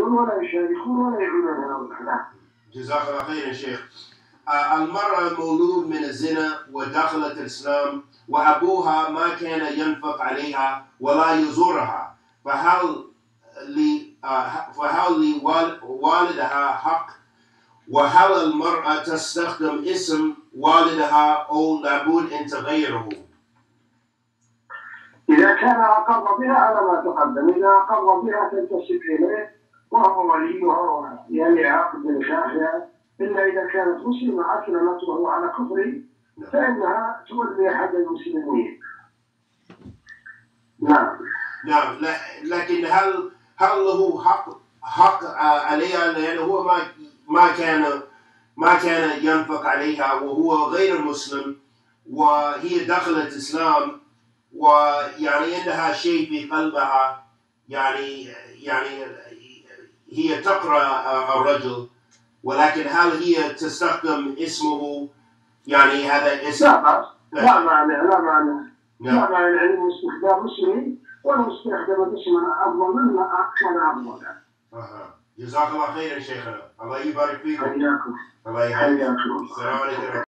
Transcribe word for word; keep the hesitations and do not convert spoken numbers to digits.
يحضرون ولا يشاركون ولا يعينون هذا الكلام. جزاك الله خيرا شيخ. آه المرأة مولود من الزنا ودخلت الإسلام وأبوها ما كان ينفق عليها ولا يزورها، فهل لي آه فهل لوالدها حق؟ وهل المرأة تستخدم اسم والدها أو لابد أن تغيره؟ إذا كان أقر بها على ما تقدم، إذا أقر بها تنتسب إليه وهو وليها يعني عقد نكاحها، إلا إذا كانت مسلمة أسلمت وهو على كفر فإنها تولي أحد المسلمين. نعم. نعم، لكن هل هل له حق حق عليها لأنه هو ما ما كان ما كان ينفق عليها وهو غير مسلم، وهي دخلت الإسلام ويعني عندها شيء في قلبها، يعني يعني هي تقرأ الرجل، ولكن هل هي تستخدم اسمه يعني هذا اسم؟ لا لا معنى لا معنى لا معنى يعني استخدام اسمي ولو استخدم اسمنا أفضل مما كان أفضل. أها. جزاك الله خيرا شيخنا، الله يبارك فيكم. حياكم. الله يحييكم. السلام عليكم.